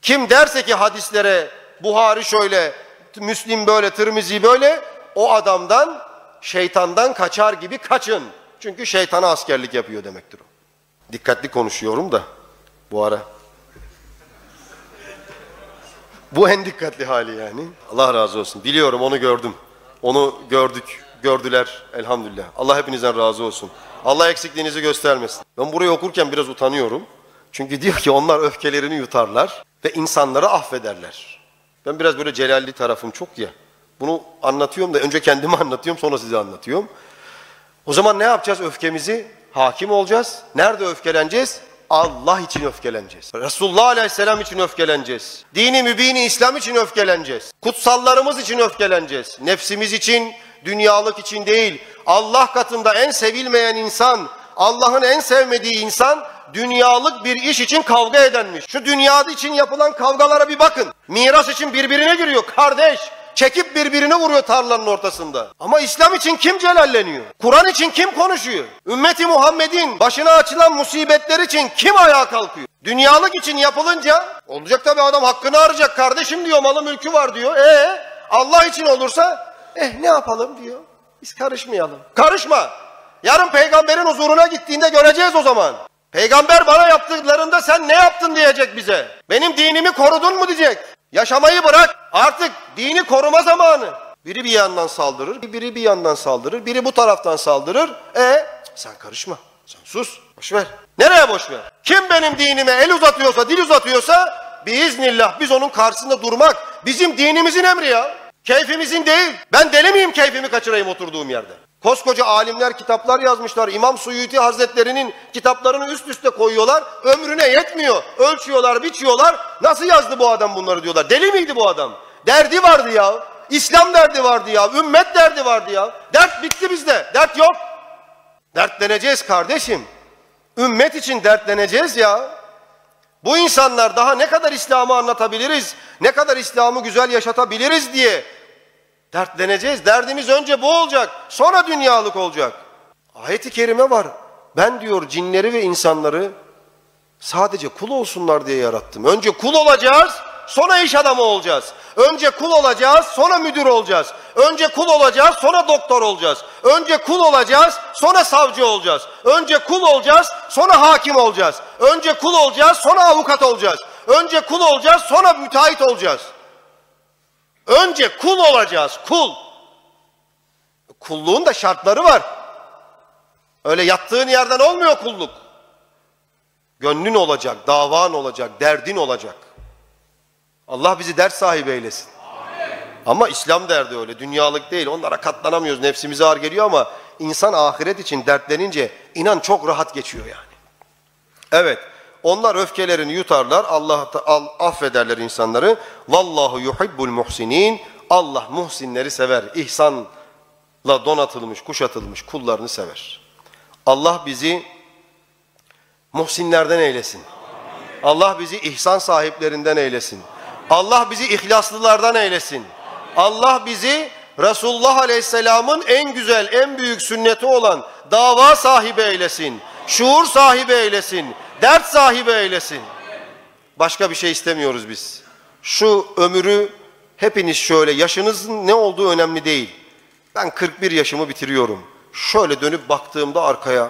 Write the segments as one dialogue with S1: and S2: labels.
S1: Kim derse ki hadislere Buhari şöyle, Müslim böyle, Tirmizi böyle, o adamdan, şeytandan kaçar gibi kaçın. Çünkü şeytana askerlik yapıyor demektir o. Dikkatli konuşuyorum da bu ara. Bu en dikkatli hali yani. Allah razı olsun. Biliyorum, onu gördüm. Onu gördük, gördüler elhamdülillah. Allah hepinizden razı olsun. Allah eksikliğinizi göstermesin. Ben burayı okurken biraz utanıyorum. Çünkü diyor ki onlar öfkelerini yutarlar ve insanları affederler. Ben biraz böyle celalli tarafım çok ya. Bunu anlatıyorum da önce kendime anlatıyorum, sonra size anlatıyorum. O zaman ne yapacağız? Öfkemizi hakim olacağız. Nerede öfkeleneceğiz? Allah için öfkeleneceğiz. Resulullah Aleyhisselam için öfkeleneceğiz. Dini mübini İslam için öfkeleneceğiz. Kutsallarımız için öfkeleneceğiz. Nefsimiz için, dünyalık için değil. Allah katında en sevilmeyen insan, Allah'ın en sevmediği insan, dünyalık bir iş için kavga edenmiş. Şu dünyada için yapılan kavgalara bir bakın. Miras için birbirine giriyor kardeş. Çekip birbirini vuruyor tarlanın ortasında. Ama İslam için kim celalleniyor? Kur'an için kim konuşuyor? Ümmeti Muhammed'in başına açılan musibetler için kim ayağa kalkıyor? Dünyalık için yapılınca olacak tabii, adam hakkını arayacak. Kardeşim diyor, malı mülkü var diyor. Allah için olursa ne yapalım diyor. Biz karışmayalım. Karışma. Yarın peygamberin huzuruna gittiğinde göreceğiz o zaman. Peygamber bana yaptıklarında sen ne yaptın diyecek bize. Benim dinimi korudun mu diyecek. Yaşamayı bırak. Artık dini koruma zamanı. Biri bir yandan saldırır, biri bir yandan saldırır, biri bu taraftan saldırır. Sen karışma. Sen sus. Boş ver. Nereye boş ver? Kim benim dinime el uzatıyorsa, dil uzatıyorsa biiznillah biz onun karşısında durmak bizim dinimizin emri ya. Keyfimizin değil. Ben deli miyim keyfimi kaçırayım oturduğum yerde? Koskoca alimler kitaplar yazmışlar. İmam Suyuti Hazretleri'nin kitaplarını üst üste koyuyorlar. Ömrüne yetmiyor. Ölçüyorlar, biçiyorlar. Nasıl yazdı bu adam bunları diyorlar. Deli miydi bu adam? Derdi vardı ya. İslam derdi vardı ya. Ümmet derdi vardı ya. Dert bitti bizde. Dert yok. Dertleneceğiz kardeşim. Ümmet için dertleneceğiz ya. Bu insanlar daha ne kadar İslam'ı anlatabiliriz, ne kadar İslam'ı güzel yaşatabiliriz diye dertleneceğiz. Derdimiz önce bu olacak, sonra dünyalık olacak. Ayet-i kerime var. Ben diyor cinleri ve insanları sadece kul olsunlar diye yarattım. Önce kul olacağız, sonra iş adamı olacağız. Önce kul olacağız, sonra müdür olacağız. Önce kul olacağız, sonra doktor olacağız. Önce kul olacağız, sonra savcı olacağız. Önce kul olacağız, sonra hakim olacağız. Önce kul olacağız, sonra avukat olacağız. Önce kul olacağız, sonra müteahhit olacağız. Önce kul olacağız, kul. Kulluğun da şartları var. Öyle yattığın yerden olmuyor kulluk. Gönlün olacak, davan olacak, derdin olacak. Allah bizi dert sahibi eylesin. Amin. Ama İslam derdi öyle, dünyalık değil. Onlara katlanamıyoruz, nefsimize ağır geliyor ama insan ahiret için dertlenince inan çok rahat geçiyor yani. Evet, onlar öfkelerini yutarlar, Allah affederler insanları. Vallahu yuhibbul muhsinin. Allah muhsinleri sever. İhsanla donatılmış, kuşatılmış kullarını sever. Allah bizi muhsinlerden eylesin. Allah bizi ihsan sahiplerinden eylesin. Allah bizi ihlaslılardan eylesin. Allah bizi Resulullah Aleyhisselam'ın en güzel, en büyük sünneti olan dava sahibi eylesin. Şuur sahibi eylesin. Dert sahibi eylesin. Başka bir şey istemiyoruz biz. Şu ömrü hepiniz şöyle, yaşınızın ne olduğu önemli değil. Ben 41 yaşımı bitiriyorum. Şöyle dönüp baktığımda arkaya,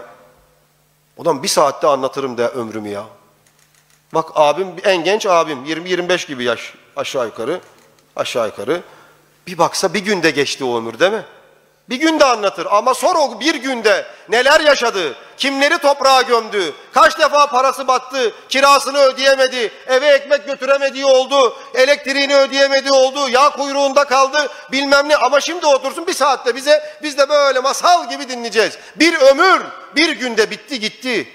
S1: ulan bir saatte anlatırım da ömrümü ya. Bak abim, en genç abim, 20-25 gibi yaş aşağı yukarı. Bir baksa bir günde geçti o ömür değil mi? Bir günde anlatır ama sonra o bir günde neler yaşadı, kimleri toprağa gömdü, kaç defa parası battı, kirasını ödeyemedi, eve ekmek götüremediği oldu, elektriğini ödeyemediği oldu, yağ kuyruğunda kaldı, bilmem ne. Ama şimdi otursun bir saatte biz de böyle masal gibi dinleyeceğiz. Bir ömür bir günde bitti gitti.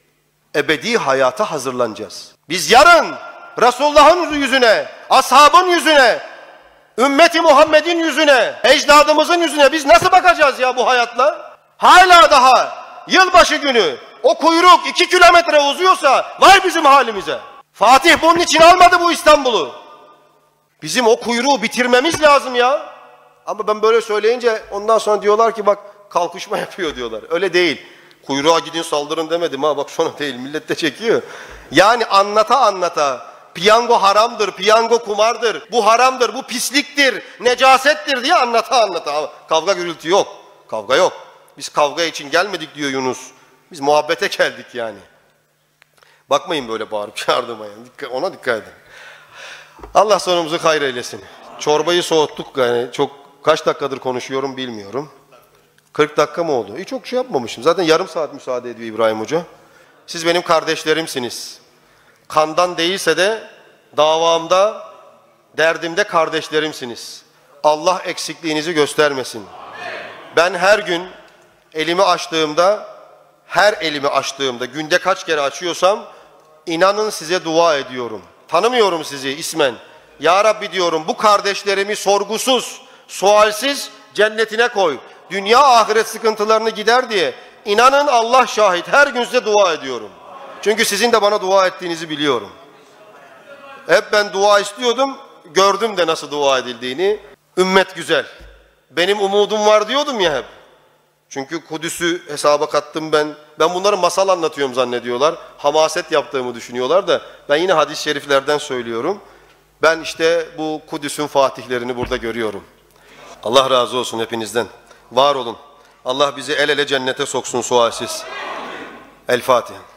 S1: Ebedi hayata hazırlanacağız. Biz yarın Resulullah'ın yüzüne, ashabın yüzüne, ümmeti Muhammed'in yüzüne, ecdadımızın yüzüne biz nasıl bakacağız ya bu hayatla? Hala daha yılbaşı günü o kuyruk 2 kilometre uzuyorsa vay bizim halimize. Fatih bunun için almadı bu İstanbul'u. Bizim o kuyruğu bitirmemiz lazım ya. Ama ben böyle söyleyince ondan sonra diyorlar ki bak kalkışma yapıyor diyorlar. Öyle değil. Kuyruğa gidin saldırın demedim ha, bak sonra değil, millet de çekiyor. Yani anlata anlata Piyango haramdır, piyango kumardır, bu haramdır, bu pisliktir, necasettir diye anlata. Kavga gürültü yok, kavga yok. Biz kavga için gelmedik diyor Yunus. Biz muhabbete geldik yani. Bakmayın böyle bağırıp çağırdığıma yani. Ona dikkat edin. Allah sonumuzu hayır eylesin. Çorbayı soğuttuk yani, kaç dakikadır konuşuyorum bilmiyorum. 40 dakika mı oldu? Çok şey yapmamışım. Zaten yarım saat müsaade ediyor İbrahim Hoca. Siz benim kardeşlerimsiniz. Kandan değilse de davamda, derdimde kardeşlerimsiniz. Allah eksikliğinizi göstermesin. Ben her gün her elimi açtığımda, günde kaç kere açıyorsam, inanın size dua ediyorum. Tanımıyorum sizi ismen. Ya Rabbi diyorum, bu kardeşlerimi sorgusuz, sualsiz cennetine koy. Dünya ahiret sıkıntılarını gider diye. İnanın Allah şahit, her gün size dua ediyorum. Çünkü sizin de bana dua ettiğinizi biliyorum. Hep ben dua istiyordum, gördüm de nasıl dua edildiğini. Ümmet güzel. Benim umudum var diyordum ya hep. Çünkü Kudüs'ü hesaba kattım ben. Ben bunları masal anlatıyorum zannediyorlar. Hamaset yaptığımı düşünüyorlar da ben yine hadis-i şeriflerden söylüyorum. Ben işte bu Kudüs'ün fatihlerini burada görüyorum. Allah razı olsun hepinizden. Var olun. Allah bizi el ele cennete soksun sualsiz. El Fatiha.